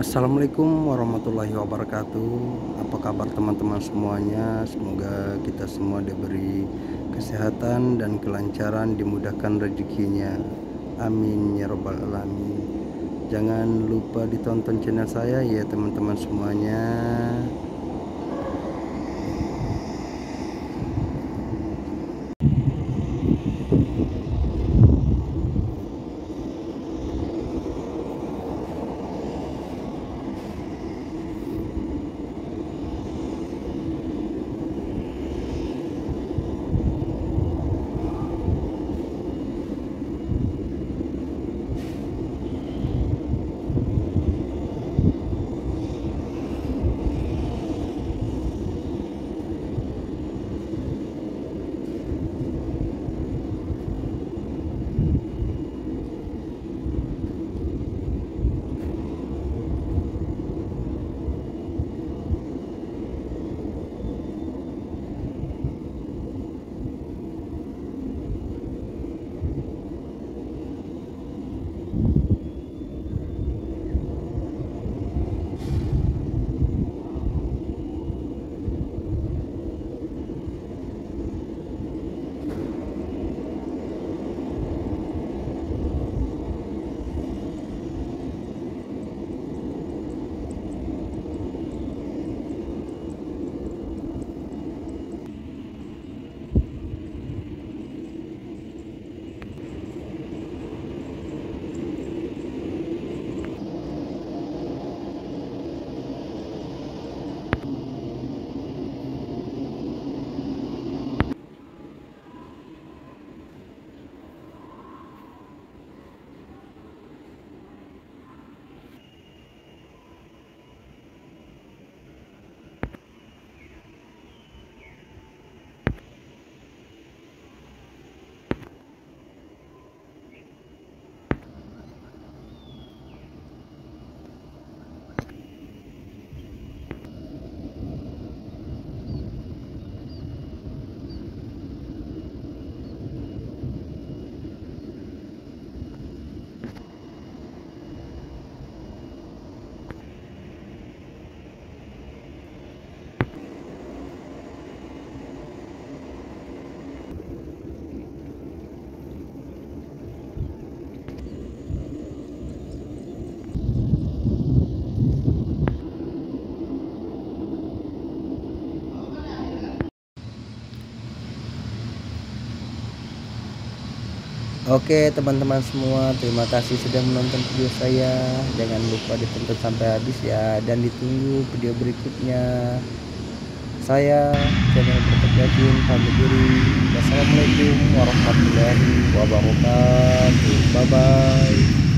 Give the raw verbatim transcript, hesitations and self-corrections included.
Assalamualaikum warahmatullahi wabarakatuh. Apa kabar teman-teman semuanya? Semoga kita semua diberi kesehatan dan kelancaran, dimudahkan rezekinya. Amin ya robbal alamin. Jangan lupa ditonton channel saya ya teman-teman semuanya. Oke teman-teman semua, terima kasih sudah menonton video saya. Jangan lupa ditonton sampai habis ya, dan ditunggu video berikutnya. Saya channel Bertekyakin pamit diri. Wassalamualaikum warahmatullahi wabarakatuh. Bye bye.